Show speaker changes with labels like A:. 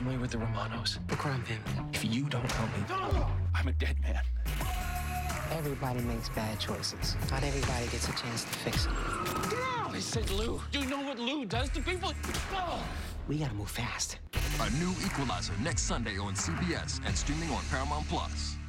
A: familiar with the Romanos?
B: The crime family.
A: If you don't help me, I'm a dead man.
B: Everybody makes bad choices. Not everybody gets a chance to fix them.
A: Get out! They said Lou. Do you know what Lou does to people?
B: We gotta move fast.
C: A new Equalizer next Sunday on CBS and streaming on Paramount+.